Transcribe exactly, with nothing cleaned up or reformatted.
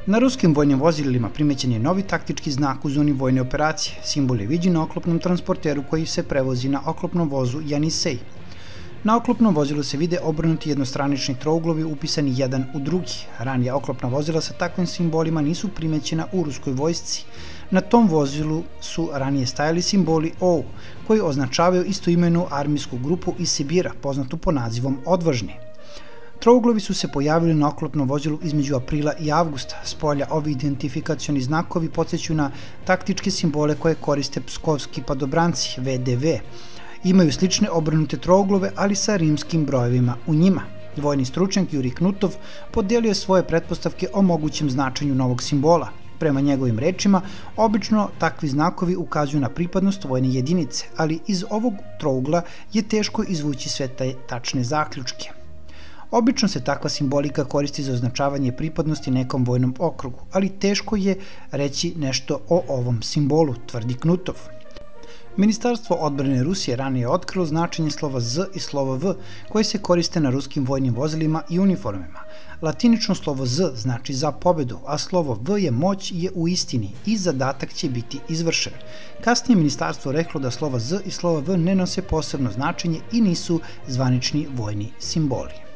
Na ruskim vojnim vozilima primećen je novi taktički znak u zoni vojne operacije. Simbol je viđen na oklopnom transporteru koji se prevozi na oklopnom vozu Janisej. Na oklopnom vozilu se vide obrnuti jednostranični trouglovi upisani jedan u drugi. Ranija oklopna vozila sa takvim simbolima nisu primećena u ruskoj vojsci. Na tom vozilu su ranije stajali simboli O, koji označavaju istoimenu armijsku grupu iz Sibira, poznatu po nazivom Odvažni. Trouglovi su se pojavili na oklopnom vozilu između aprila i avgusta. S polja ovi identifikacioni znakovi podsjećaju na taktičke simbole koje koriste pskovski padobranci, V D V. Imaju slične obrnute trouglove, ali sa rimskim brojevima u njima. Vojni stručnjak Jurij Knutov podelio je svoje pretpostavke o mogućem značenju novog simbola. Prema njegovim rečima, obično takvi znakovi ukazuju na pripadnost vojne jedinice, ali iz ovog trougla je teško izvući sve te tačne zaključke. Obično se takva simbolika koristi za označavanje pripadnosti nekom vojnom okrugu, ali teško je reći nešto o ovom simbolu, tvrdi Knutov. Ministarstvo odbrane Rusije ranije je otkrilo značenje slova Z i slova V koji se koriste na ruskim vojnim vozilima i uniformama. Latinično slovo Z znači za pobedu, a slovo V je moć je u istini i zadatak će biti izvršen. Kasnije ministarstvo reklo da slova Z i slova V ne nose posebno značenje i nisu zvanični vojni simboli.